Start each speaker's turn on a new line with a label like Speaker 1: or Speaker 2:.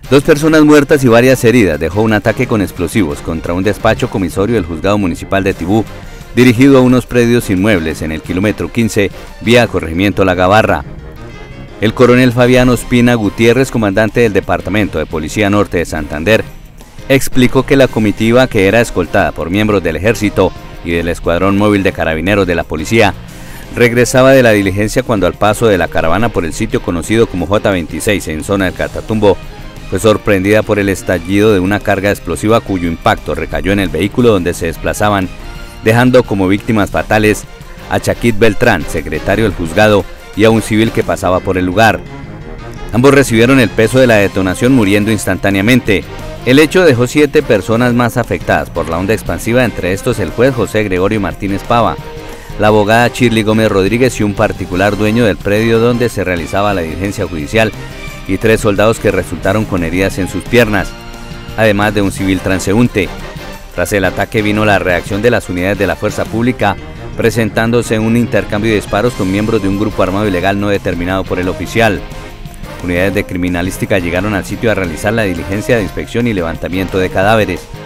Speaker 1: 2 personas muertas y varias heridas dejó un ataque con explosivos contra un despacho comisorio del Juzgado Municipal de Tibú, dirigido a unos predios inmuebles en el kilómetro 15, vía Corregimiento La Gabarra. El coronel Fabián Ospina Gutiérrez, comandante del Departamento de Policía Norte de Santander, explicó que la comitiva, que era escoltada por miembros del Ejército y del Escuadrón Móvil de Carabineros de la Policía, regresaba de la diligencia cuando al paso de la caravana por el sitio conocido como J26 en zona del Catatumbo, fue sorprendida por el estallido de una carga explosiva cuyo impacto recayó en el vehículo donde se desplazaban, dejando como víctimas fatales a Chaquit Beltrán, secretario del juzgado, y a un civil que pasaba por el lugar. Ambos recibieron el peso de la detonación muriendo instantáneamente. El hecho dejó 7 personas más afectadas por la onda expansiva, entre estos el juez José Gregorio Martínez Pava, la abogada Shirley Gómez Rodríguez y un particular dueño del predio donde se realizaba la diligencia judicial, y 3 soldados que resultaron con heridas en sus piernas, además de un civil transeúnte. Tras el ataque vino la reacción de las unidades de la fuerza pública, presentándose un intercambio de disparos con miembros de un grupo armado ilegal no determinado por el oficial. Unidades de criminalística llegaron al sitio a realizar la diligencia de inspección y levantamiento de cadáveres.